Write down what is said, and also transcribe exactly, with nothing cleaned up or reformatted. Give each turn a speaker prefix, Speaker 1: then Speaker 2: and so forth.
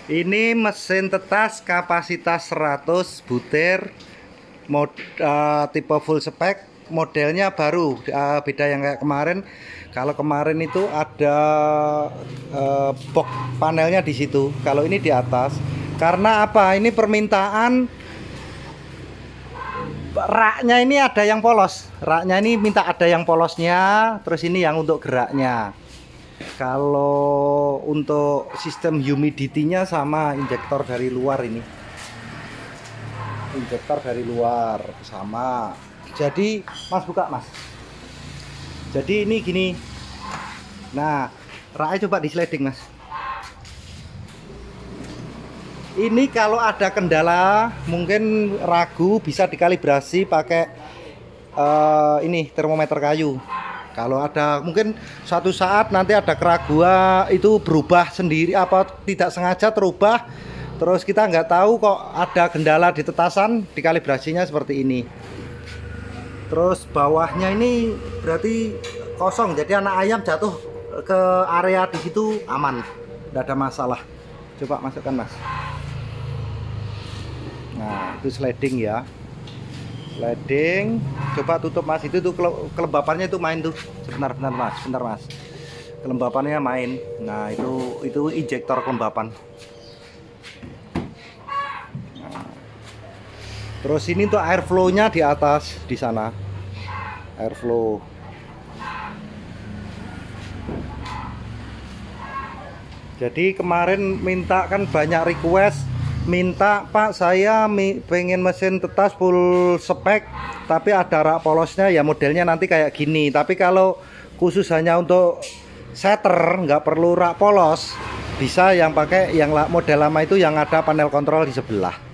Speaker 1: Ini mesin tetas kapasitas seratus butir, mod, uh, tipe full spec, modelnya baru, uh, beda yang kayak kemarin. Kalau kemarin itu ada uh, box panelnya di situ, kalau ini di atas. Karena apa? Ini permintaan raknya ini ada yang polos, raknya ini minta ada yang polosnya, terus ini yang untuk geraknya. Kalau untuk sistem humidity-nya sama injektor dari luar ini. Injektor dari luar sama. Jadi, Mas buka, Mas. Jadi ini gini. Nah, raknya coba di sliding, Mas. Ini kalau ada kendala, mungkin ragu, bisa dikalibrasi pakai uh, ini termometer kayu. Kalau ada mungkin suatu saat nanti ada keraguan itu berubah sendiri apa tidak sengaja terubah, terus kita nggak tahu kok ada kendala di tetasan, dikalibrasinya seperti ini. Terus bawahnya ini berarti kosong, jadi anak ayam jatuh ke area di situ aman, tidak ada masalah. Coba masukkan, Mas. Nah, itu sliding ya. Sliding, coba tutup, Mas. Itu tuh kelembapannya itu main tuh. Sebentar, bentar, Mas. Bentar, Mas. Kelembapannya main. Nah, itu itu injektor kelembapan. Nah. Terus ini tuh airflow-nya di atas di sana. Airflow. Jadi kemarin minta kan banyak request, minta Pak saya pengen mesin tetas full spek tapi ada rak polosnya, ya modelnya nanti kayak gini. Tapi kalau khusus hanya untuk setter nggak perlu rak polos, bisa yang pakai yang model lama itu yang ada panel kontrol di sebelah.